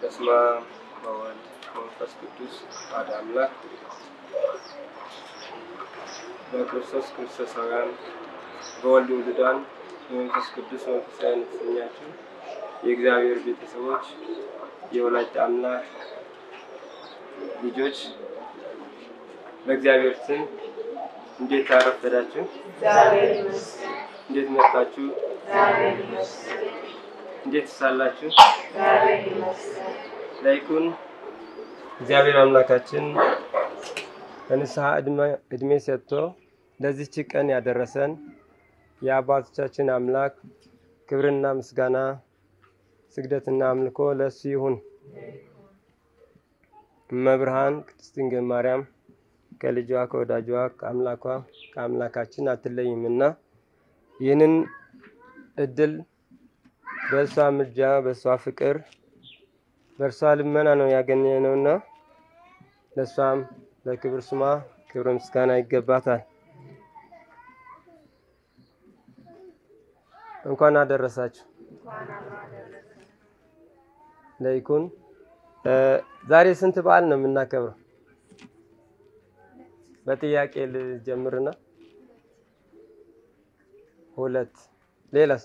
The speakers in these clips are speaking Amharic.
በስመ አብ ወወልድ ወመንፈስ ቅዱስ አሐዱ አምላክ ክርስቶሳውያን በወልድ ውሉዳን የመንፈስ ቅዱስ መንፈሳውያን የተሰኛችሁ የእግዚአብሔር ቤተሰቦች የወላዲተ አምላክ ልጆች በእግዚአብሔር ስም እንዴት አረፈዳችሁ? እግዚአብሔር ይመስገን። እንዴት መጣችሁ? እግዚአብሔር ይመስገን። እንዴት ሳላችሁ? እግዚአብሔር ይመስገን። ላይኩን እግዚአብሔር አምላካችን በንስሐ እድሜ ሰጥቶ ለዚህች ቀን ያደረሰን የአባቶቻችን አምላክ ክብርና ምስጋና ስግደትና አምልኮ ለሱ ይሁን። መብርሃን ቅድስት ድንግል ማርያም ከልጇ ከወዳጇ ከአምላካችን አትለይምና ይህንን እድል በእሷ ምልጃ በእሷ ፍቅር በእርሷ ልመና ነው ያገኘነውና ለሷም ለክብር ስሟ ክብር ምስጋና ይገባታል። እንኳን አደረሳችሁ። ለይኩን ዛሬ ስንት በዓል ነው የምናከብረው? በጥያቄ ልጀምርና ሁለት ሌላስ?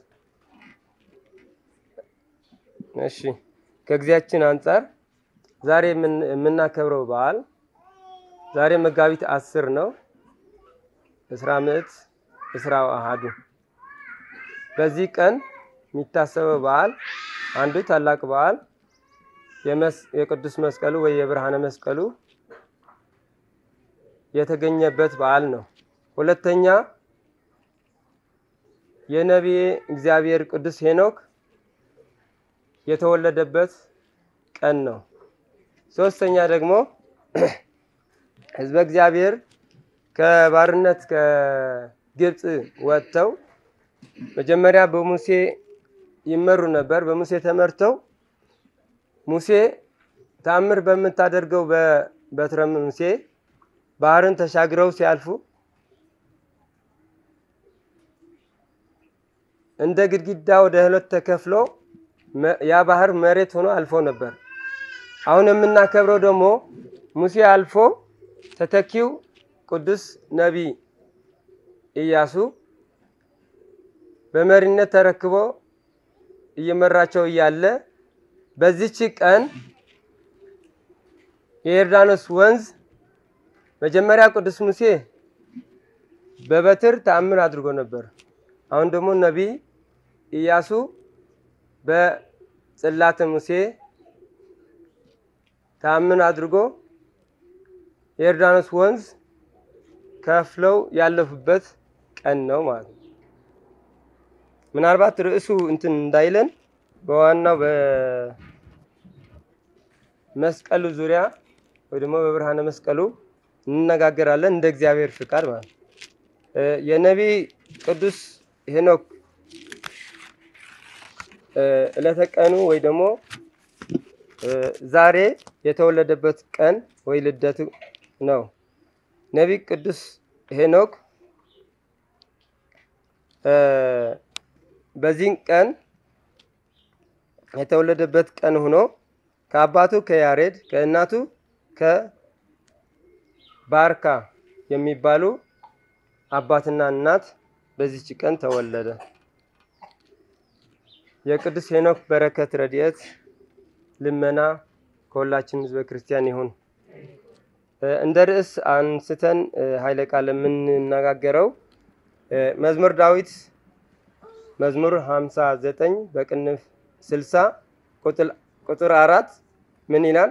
እሺ ከግዚያችን አንፃር ዛሬ የምናከብረው በዓል ዛሬ መጋቢት 10 ነው። እስራ ምዕት እስራ አሐዱ። በዚህ ቀን የሚታሰበው በዓል አንዱ ታላቅ በዓል የቅዱስ መስቀሉ ወይ የብርሃነ መስቀሉ የተገኘበት በዓል ነው። ሁለተኛ የነቢየ እግዚአብሔር ቅዱስ ሄኖክ የተወለደበት ቀን ነው። ሶስተኛ ደግሞ ሕዝበ እግዚአብሔር ከባርነት ከግብጽ ወጥተው መጀመሪያ በሙሴ ይመሩ ነበር። በሙሴ ተመርተው ሙሴ ተአምር በምታደርገው በበትረ ሙሴ ባህርን ተሻግረው ሲያልፉ እንደ ግድግዳ ወደ ሁለት ተከፍሎ ያ ባህር መሬት ሆኖ አልፎ ነበር። አሁን የምናከብረው ደግሞ ሙሴ አልፎ ተተኪው ቅዱስ ነቢይ ኢያሱ በመሪነት ተረክቦ እየመራቸው እያለ በዚህች ቀን የዮርዳኖስ ወንዝ መጀመሪያ ቅዱስ ሙሴ በበትር ተአምር አድርጎ ነበር። አሁን ደግሞ ነቢይ ኢያሱ በጽላተ ሙሴ ተአምር አድርጎ የዮርዳኖስ ወንዝ ከፍለው ያለፉበት ቀን ነው ማለት ነው። ምናልባት ርዕሱ እንትን እንዳይለን በዋናው በመስቀሉ ዙሪያ ወይ ደግሞ በብርሃነ መስቀሉ እንነጋገራለን እንደ እግዚአብሔር ፍቃድ ማለት ነው። የነቢይ ቅዱስ ሄኖክ ለተቀኑ ወይ ደግሞ ዛሬ የተወለደበት ቀን ወይ ልደቱ ነው። ነቢይ ቅዱስ ሄኖክ በዚህ ቀን የተወለደበት ቀን ሆኖ ከአባቱ ከያሬድ ከእናቱ ከባርካ የሚባሉ አባትና እናት በዚህች ቀን ተወለደ። የቅዱስ ሄኖክ በረከት ረድኤት ልመና ከሁላችን ሕዝበ ክርስቲያን ይሁን። እንደ ርዕስ አንስተን ኃይለ ቃል የምንነጋገረው መዝሙር ዳዊት መዝሙር 59 በቅንፍ 60 ቁጥር 4 ምን ይላል?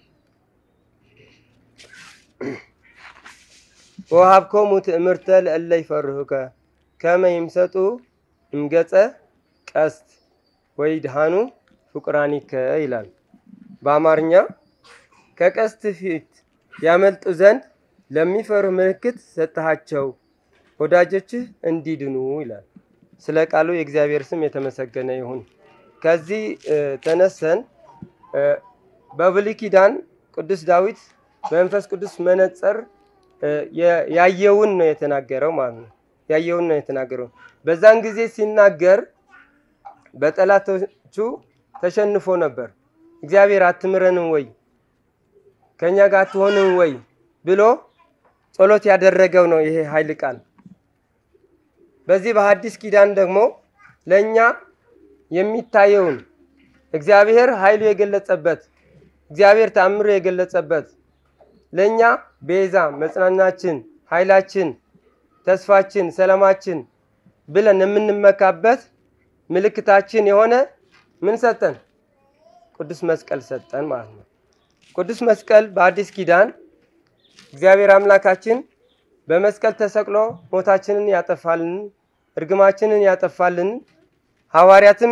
ወሀብኮሙ ትእምርተ ለእለ ይፈርሁከ ከመ ይምሰጡ እምገጸ ቀስት ወይድሃኑ ፍቁራኒከ ይላል። በአማርኛ ከቀስት ፊት ያመልጡ ዘንድ ለሚፈሩ ምልክት ሰጠሃቸው ወዳጆችህ እንዲድኑ ይላል። ስለ ቃሉ የእግዚአብሔር ስም የተመሰገነ ይሁን። ከዚህ ተነሰን በብሉይ ኪዳን ቅዱስ ዳዊት በመንፈስ ቅዱስ መነጽር ያየውን ነው የተናገረው ማለት ነው። ያየውን ነው የተናገረው። በዛን ጊዜ ሲናገር በጠላቶቹ ተሸንፎ ነበር። እግዚአብሔር አትምረንም ወይ ከኛ ጋር አትሆንም ወይ ብሎ ጸሎት ያደረገው ነው ይሄ ኃይል ቃል። በዚህ በሐዲስ ኪዳን ደግሞ ለኛ የሚታየውን እግዚአብሔር ኃይሉ የገለጸበት እግዚአብሔር ተአምሩ የገለጸበት ለኛ ቤዛ መጽናናችን ኃይላችን ተስፋችን ሰላማችን ብለን የምንመካበት ምልክታችን የሆነ ምን ሰጠን? ቅዱስ መስቀል ሰጠን ማለት ነው። ቅዱስ መስቀል በአዲስ ኪዳን እግዚአብሔር አምላካችን በመስቀል ተሰቅሎ ሞታችንን ያጠፋልን እርግማችንን ያጠፋልን ሐዋርያትም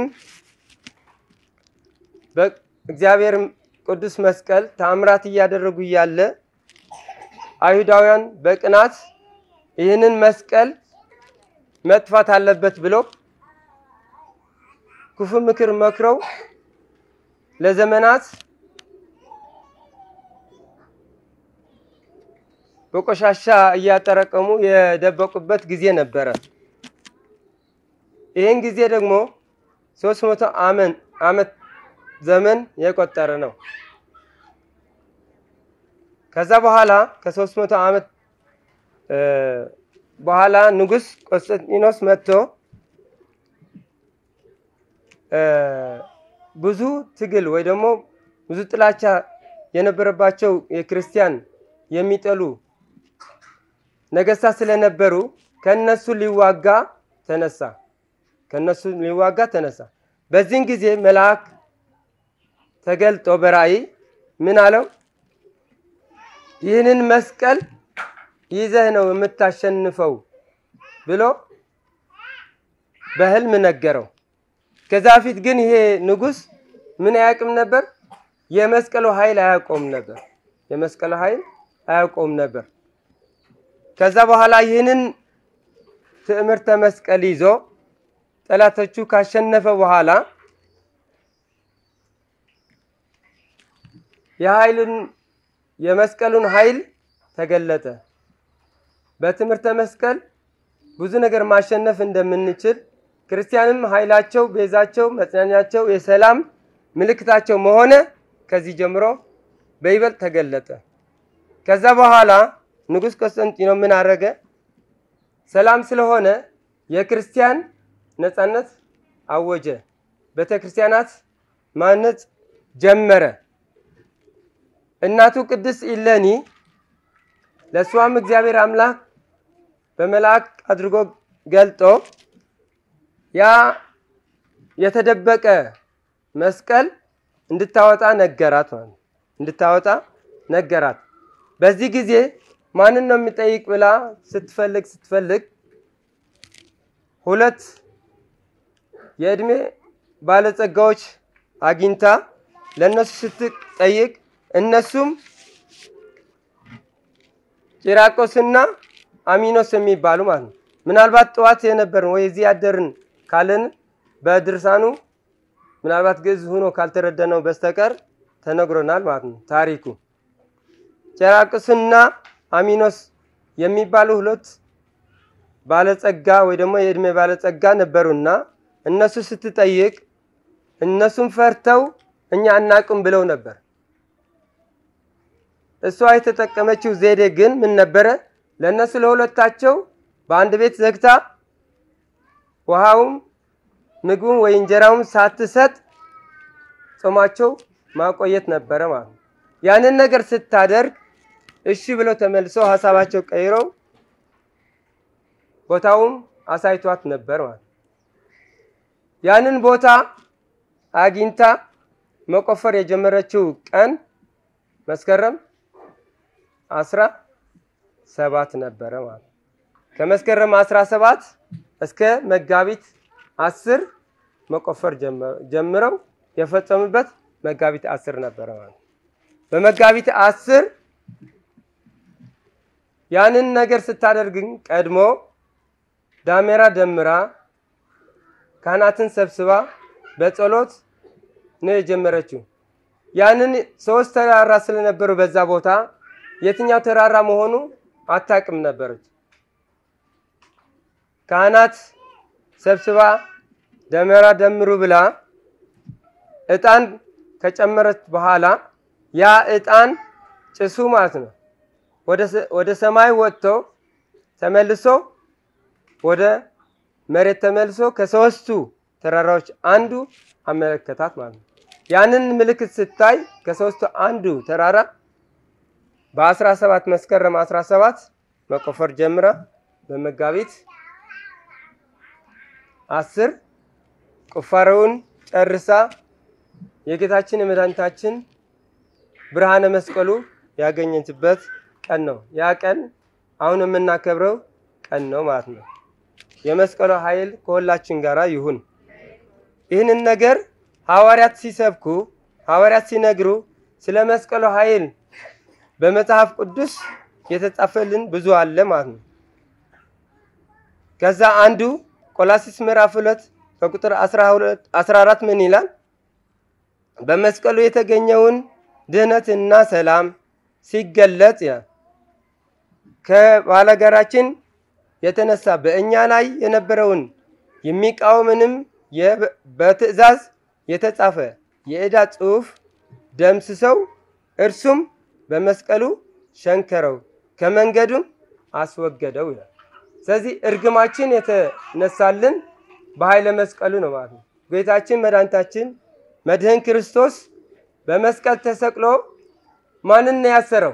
በእግዚአብሔር ቅዱስ መስቀል ተአምራት ያደረጉ ያለ አይሁዳውያን በቅናት ይህንን መስቀል መጥፋት አለበት ብሎ ክፉ ምክር መክረው ለዘመናት በቆሻሻ እያጠረቀሙ የደበቁበት ጊዜ ነበር። ይሄን ጊዜ ደግሞ 300 ዓመት ዘመን የቆጠረ ነው። ከዛ በኋላ ከ300 ዓመት በኋላ ንጉስ ቆስጠንጢኖስ መጥቶ ብዙ ትግል ወይ ደግሞ ብዙ ጥላቻ የነበረባቸው የክርስቲያን የሚጠሉ ነገስታት ስለነበሩ ከነሱ ሊዋጋ ተነሳ። በዚህን ጊዜ መልአክ ተገልጦ በራእይ ምን አለው? ይህንን መስቀል ይዘህ ነው የምታሸንፈው ብሎ በህልም ነገረው። ከዛ ፊት ግን ይሄ ንጉስ ምን ያውቅም ነበር? የመስቀሉ ኃይል አያውቀውም ነበር። ከዛ በኋላ ይህንን ትዕምርተ መስቀል ይዞ ጠላቶቹ ካሸነፈ በኋላ የመስቀሉን ኃይል ተገለጠ። በትምህርተ መስቀል ብዙ ነገር ማሸነፍ እንደምንችል ክርስቲያንም ኃይላቸው ቤዛቸው መጽናኛቸው የሰላም ምልክታቸው መሆነ ከዚህ ጀምሮ በይበልጥ ተገለጠ። ከዛ በኋላ ንጉስ ቆስጠንጢኖስ ምን አረገ? ሰላም ስለሆነ የክርስቲያን ነፃነት አወጀ። ቤተክርስቲያናት ማነጽ ጀመረ። እናቱ ቅድስት ኢሌኒ ለሷም እግዚአብሔር አምላክ በመልአክ አድርጎ ገልጦ ያ የተደበቀ መስቀል እንድታወጣ ነገራት። በዚህ ጊዜ ማንን ነው የሚጠይቅ ብላ ስትፈልግ ሁለት የእድሜ ባለጸጋዎች አግኝታ ለነሱ ስትጠይቅ እነሱም ቂራቆስና አሚኖስ የሚባሉ ማለት ነው። ምናልባት ጠዋት የነበርን ወይ እዚህ ያደርን ካለን በድርሳኑ ምናልባት ግዕዝ ሆኖ ካልተረዳነው በስተቀር ተነግሮናል ማለት ነው ታሪኩ። ቂራቆስና አሚኖስ የሚባሉ ሁለት ባለጸጋ ወይ ደግሞ የእድሜ ባለጸጋ ነበሩና እነሱ ስትጠይቅ እነሱም ፈርተው እኛ አናቅም ብለው ነበር። እሷ የተጠቀመችው ዘዴ ግን ምን ነበረ? ለነሱ ለሁለታቸው በአንድ ቤት ዘግታ ውሃውም ምግቡም ወይ እንጀራውም ሳትሰጥ ጾማቸው ማቆየት ነበረ ማለት ነው። ያንን ነገር ስታደርግ እሺ ብለው ተመልሰው ሐሳባቸው ቀይረው ቦታውም አሳይቷት ነበር ማለት ነው። ያንን ቦታ አግኝታ መቆፈር የጀመረችው ቀን መስከረም 17 ነበረ ማለት ነው። ከመስከረም 17 እስከ መጋቢት 10 መቆፈር ጀምረው የፈጸሙበት መጋቢት 10 ነበረ ማለት ነው። በመጋቢት 10 ያንን ነገር ስታደርግ ቀድሞ ዳሜራ ደምራ ካህናትን ሰብስባ በጸሎት ነው የጀመረችው። ያንን 3 ተራራ ስለነበሩ በዛ ቦታ የትኛው ተራራ መሆኑ አታቅም ነበረች። ካህናት ሰብስባ ደመራ ደምሩ ብላ እጣን ከጨመረች በኋላ ያ ዕጣን ጭሱ ማለት ነው ወደ ሰማይ ወጥቶ ተመልሶ ወደ መሬት ተመልሶ ከሶስቱ ተራራዎች አንዱ አመለከታት ማለት ነው። ያንን ምልክት ስታይ ከሶስቱ አንዱ ተራራ በ17 መስከረም 17 መቆፈር ጀምራ በመጋቢት 10 ቁፋሮውን ጨርሳ የጌታችን የመድኃኒታችን ብርሃነ መስቀሉ ያገኘችበት ቀን ነው። ያ ቀን አሁን የምናከብረው ቀን ነው ማለት ነው። የመስቀሉ ኃይል ከሁላችን ጋር ይሁን። ይህንን ነገር ሐዋርያት ሲሰብኩ ሐዋርያት ሲነግሩ ስለ መስቀሉ ኃይል በመጽሐፍ ቅዱስ የተጻፈልን ብዙ አለ ማለት ነው። ከዛ አንዱ ቆላስይስ ምዕራፍ 2 ከቁጥር 14 ምን ይላል? በመስቀሉ የተገኘውን ድህነትና ሰላም ሲገለጽ ከባላጋራችን የተነሳ በእኛ ላይ የነበረውን የሚቃወምንም በትእዛዝ የተጻፈ የዕዳ ጽሑፍ ደምስሰው እርሱም በመስቀሉ ሸንከረው ከመንገዱም አስወገደው ይላል። ስለዚህ እርግማችን የተነሳልን በኃይለ መስቀሉ ነው ማለት ነው። ጌታችን መድኃኒታችን መድህን ክርስቶስ በመስቀል ተሰቅሎ ማንን ነው ያሰረው?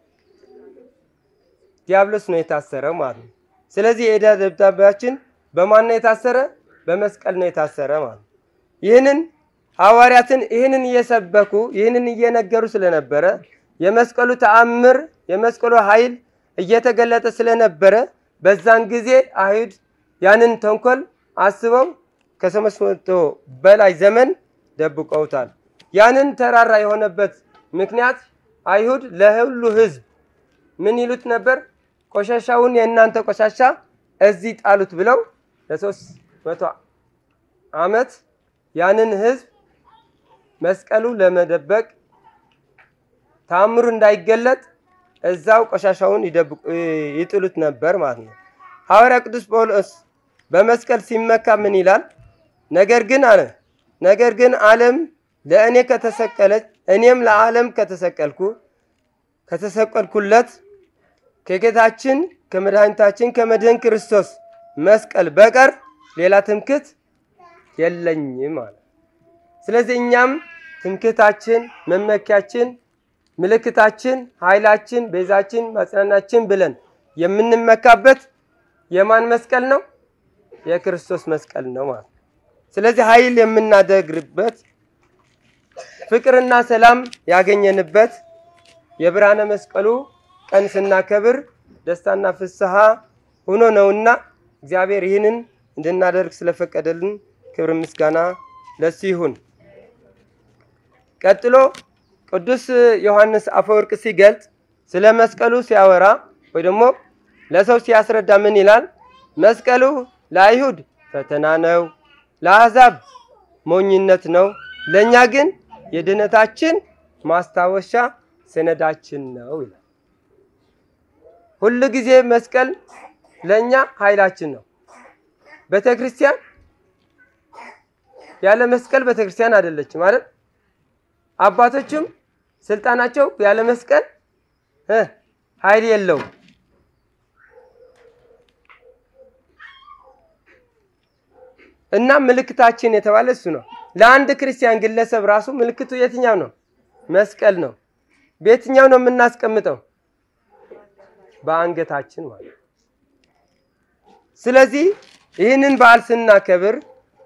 ዲያብሎስ ነው የታሰረው ማለት ነው። ስለዚህ የዕዳ ደብዳቤያችን በማን ነው የታሰረ? በመስቀል ነው የታሰረ ማለት ነው። ይህንን ሐዋርያትን ይህንን እየሰበኩ ይህንን እየነገሩ ስለነበረ የመስቀሉ ተአምር የመስቀሉ ኃይል እየተገለጠ ስለነበረ በዛን ጊዜ አይሁድ ያንን ተንኮል አስበው ከ300 በላይ ዘመን ደብቀውታል። ያንን ተራራ የሆነበት ምክንያት አይሁድ ለሁሉ ህዝብ ምን ይሉት ነበር? ቆሻሻውን የእናንተ ቆሻሻ እዚህ ጣሉት ብለው ለ300 ዓመት ያንን ህዝብ መስቀሉ ለመደበቅ ተአምሩ እንዳይገለጥ እዛው ቆሻሻውን ይጥሉት ነበር ማለት ነው። ሐዋርያ ቅዱስ ጳውሎስ በመስቀል ሲመካ ምን ይላል? ነገር ግን ዓለም ለእኔ ከተሰቀለች እኔም ለዓለም ከተሰቀልኩለት ከጌታችን ከመድኃኒታችን ከመድህን ክርስቶስ መስቀል በቀር ሌላ ትምክህት የለኝም ማለት። ስለዚህ እኛም ትምክህታችን መመኪያችን ምልክታችን ኃይላችን ቤዛችን ማጽናናችን ብለን የምንመካበት የማን መስቀል ነው? የክርስቶስ መስቀል ነው ማለት። ስለዚህ ኃይል የምናደግርበት ፍቅርና ሰላም ያገኘንበት የብርሃነ መስቀሉ ቀን ስናከብር ደስታና ፍስሐ ሆኖ ነውና እግዚአብሔር ይህንን እንድናደርግ ስለፈቀደልን ክብር ምስጋና ለሱ ይሁን። ቀጥሎ ቅዱስ ዮሐንስ አፈወርቅ ሲገልጽ ስለ መስቀሉ ሲያወራ ወይ ደግሞ ለሰው ሲያስረዳ ምን ይላል? መስቀሉ ለአይሁድ ፈተና ነው፣ ለአሕዛብ ሞኝነት ነው፣ ለኛ ግን የድነታችን ማስታወሻ ሰነዳችን ነው ይላል። ሁሉ ጊዜ መስቀል ለኛ ኃይላችን ነው። ቤተክርስቲያን ያለ መስቀል ቤተክርስቲያን አይደለችም ማለት አባቶችም ስልጣናቸው ያለ መስቀል ኃይል የለውም። እና ምልክታችን የተባለ እሱ ነው። ለአንድ ክርስቲያን ግለሰብ ራሱ ምልክቱ የትኛው ነው? መስቀል ነው። በየትኛው ነው የምናስቀምጠው? በአንገታችን ማለት። ስለዚህ ይህንን በዓል ስናከብር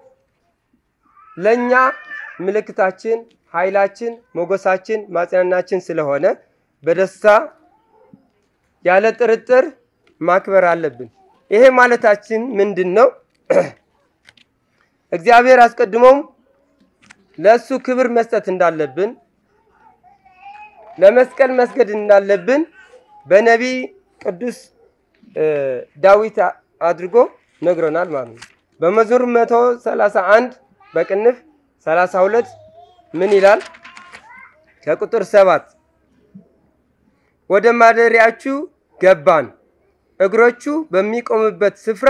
ለኛ ምልክታችን ኃይላችን ሞገሳችን ማጽናናችን ስለሆነ በደስታ ያለ ጥርጥር ማክበር አለብን። ይሄ ማለታችን ምንድነው? እግዚአብሔር አስቀድሞም ለሱ ክብር መስጠት እንዳለብን ለመስቀል መስገድ እንዳለብን በነቢይ ቅዱስ ዳዊት አድርጎ ነግሮናል ማለት ነው። በመዝሙር 131 በቅንፍ 32 ምን ይላል? ከቁጥር 7 ወደ ማደሪያችሁ ገባን እግሮቹ በሚቆምበት ስፍራ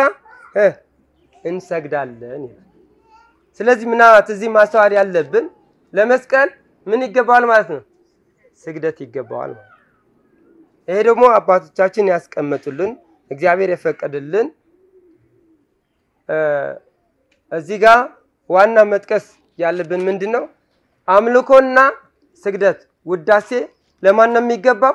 እንሰግዳለን ይላል። ስለዚህ ምናልባት እዚህ ማስተዋል ያለብን ለመስቀል ምን ይገባዋል ማለት ነው? ስግደት ይገባዋል ማለት ነው። ይሄ ደግሞ አባቶቻችን ያስቀመጡልን እግዚአብሔር የፈቀደልን እዚህ ጋር ዋና መጥቀስ ያለብን ምንድነው? አምልኮና ስግደት ውዳሴ ለማን ነው የሚገባው?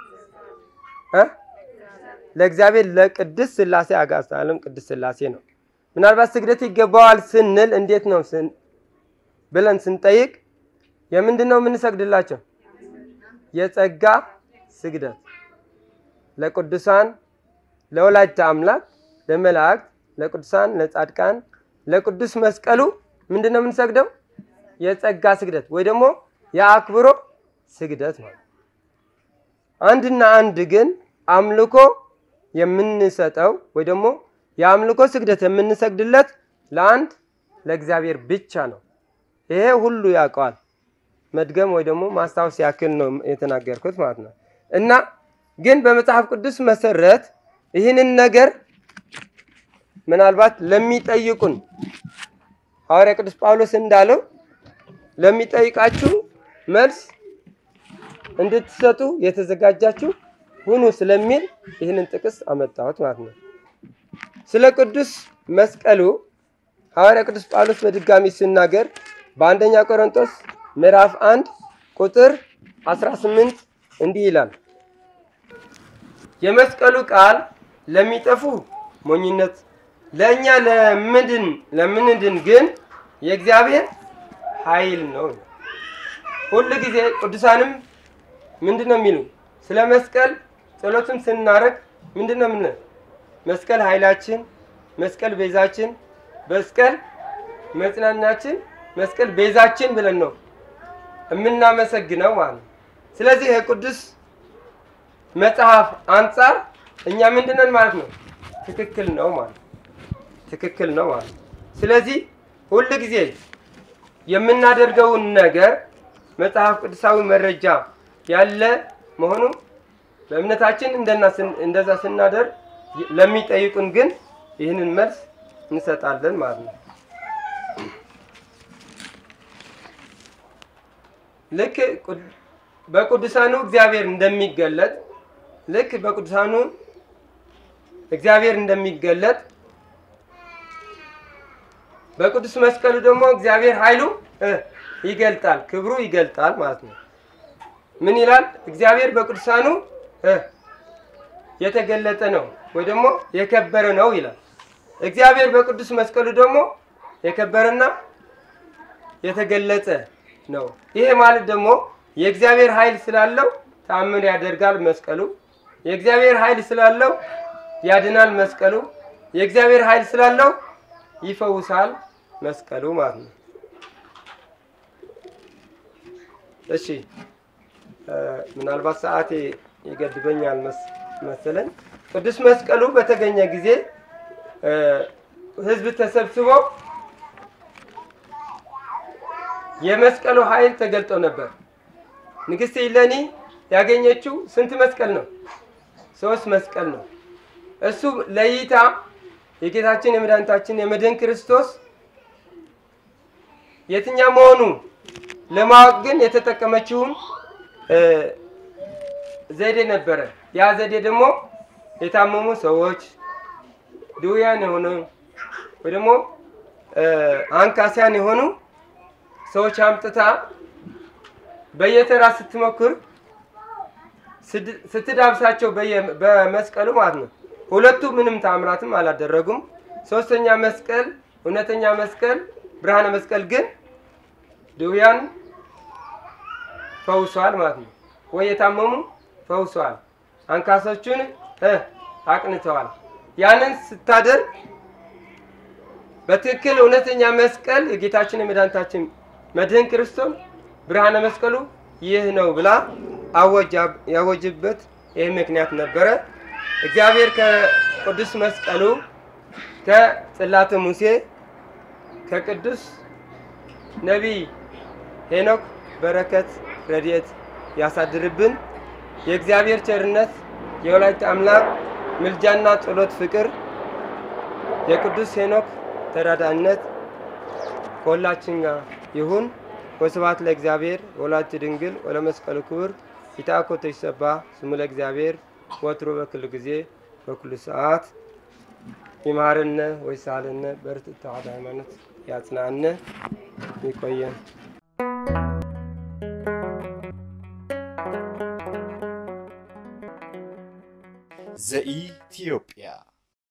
ለእግዚአብሔር ለቅድስት ሥላሴ አጋዕዝተ ዓለም ቅድስት ሥላሴ ነው። ምናልባት ስግደት ይገባዋል ስንል እንዴት ነው ብለን ስንጠይቅ የምንድነው የምንሰግድላቸው? የጸጋ ስግደት ለቅዱሳን ለወላዲተ አምላክ ለመላእክት ለቅዱሳን ለጻድቃን ለቅዱስ መስቀሉ ምንድነው የምንሰግደው? የጸጋ ስግደት ወይ ደግሞ የአክብሮ ስግደት ነው። አንድና አንድ ግን አምልኮ የምንሰጠው ወይ ደግሞ የአምልኮ ስግደት የምንሰግድለት ለአንድ ለእግዚአብሔር ብቻ ነው። ይሄ ሁሉ ያውቀዋል። መድገም ወይ ደግሞ ማስታወስ ያክል ነው የተናገርኩት ማለት ነው። እና ግን በመጽሐፍ ቅዱስ መሰረት ይህንን ነገር ምናልባት ለሚጠይቁን ሐዋርያ ቅዱስ ጳውሎስ እንዳለው ለሚጠይቃችሁ መልስ እንድትሰጡ የተዘጋጃችሁ ሁኑ ስለሚል ይህንን ጥቅስ አመጣሁት ማለት ነው። ስለ ቅዱስ መስቀሉ ሐዋርያ ቅዱስ ጳውሎስ በድጋሚ ሲናገር በአንደኛ ቆሮንቶስ ምዕራፍ 1 ቁጥር 18 እንዲህ ይላል። የመስቀሉ ቃል ለሚጠፉ ሞኝነት ለኛ ለምንድን ግን የእግዚአብሔር ኃይል ነው። ሁሉ ጊዜ ቅዱሳንም ምንድነው የሚሉ ስለ መስቀል ጸሎትም ስናረግ ምንድነው ምን መስቀል ኃይላችን፣ መስቀል ቤዛችን፣ መስቀል መጽናኛችን፣ መስቀል ቤዛችን ብለን ነው የምናመሰግነው ማለት ነው። ስለዚህ የቅዱስ መጽሐፍ አንፃር እኛ ምንድነን ማለት ነው? ትክክል ነው ማለት ነው። ትክክል ነው ማለት ነው። ስለዚህ ሁሉ ጊዜ የምናደርገውን ነገር መጽሐፍ ቅዱሳዊ መረጃ ያለ መሆኑ በእምነታችን እንደዛ ስናደርግ ለሚጠይቁን ግን ይህንን መልስ እንሰጣለን ማለት ነው። ልክ በቅዱሳኑ እግዚአብሔር እንደሚገለጥ ልክ በቅዱሳኑ እግዚአብሔር እንደሚገለጥ በቅዱስ መስቀሉ ደግሞ እግዚአብሔር ኃይሉ ይገልጣል፣ ክብሩ ይገልጣል ማለት ነው። ምን ይላል? እግዚአብሔር በቅዱሳኑ የተገለጠ ነው ወይ ደግሞ የከበረ ነው ይላል። እግዚአብሔር በቅዱስ መስቀሉ ደግሞ የከበረና የተገለጸ ነው። ይሄ ማለት ደግሞ የእግዚአብሔር ኃይል ስላለው ተአምር ያደርጋል መስቀሉ። የእግዚአብሔር ኃይል ስላለው ያድናል መስቀሉ። የእግዚአብሔር ኃይል ስላለው ይፈውሳል መስቀሉ ማለት ነው። እሺ ምናልባት ሰዓቴ ይገድበኛል መሰለኝ። ቅዱስ መስቀሉ በተገኘ ጊዜ ህዝብ ተሰብስቦ የመስቀሉ ኃይል ተገልጦ ነበር። ንግስት ኢለኒ ያገኘችው ስንት መስቀል ነው? 3 መስቀል ነው። እሱ ለይታ የጌታችን የመድኃኒታችን የመድኃኔ ክርስቶስ የትኛው መሆኑ ለማወቅ ግን የተጠቀመችውን ዘዴ ነበረ። ያ ዘዴ ደግሞ የታመሙ ሰዎች ድውያን የሆኑ ወይ ደግሞ አንካሳያን የሆኑ ሰዎች አምጥታ በየተራ ስትሞክር ስትዳብሳቸው በመስቀሉ ማለት ነው። ሁለቱ ምንም ታምራትም አላደረጉም። ሶስተኛ መስቀል እውነተኛ መስቀል ብርሃነ መስቀል ግን ድውያን ፈውሷል ማለት ነው። ወይ የታመሙ ፈውሷል፣ አንካሶቹን አቅንተዋል። ያንን ስታደርግ በትክክል እውነተኛ መስቀል የጌታችን የመድኃኒታችን መድኃኔ ክርስቶስ ብርሃነ መስቀሉ ይህ ነው ብላ ያወጅበት ይህ ምክንያት ነበረ። እግዚአብሔር ከቅዱስ መስቀሉ ከጽላተ ሙሴ ከቅዱስ ነቢይ ሄኖክ በረከት ረድኤት ያሳድርብን። የእግዚአብሔር ቸርነት የወላዲተ አምላክ ምልጃና ጸሎት ፍቅር የቅዱስ ሄኖክ ተራዳኢነት ከሁላችን ጋር ይሁን። ወስብሐት ለእግዚአብሔር ወለወላዲቱ ድንግል ወለመስቀሉ ክቡር ይትአኮቶ ይሰባህ ስሙ ለእግዚአብሔር ወትሮ በኩሉ ጊዜ በኩሉ ሰዓት ይማረነ ወይሳለነ በርትዕ ተዋሕዶ ሃይማኖት ያጽናነ ይቆየን። ዘኢትዮጵያ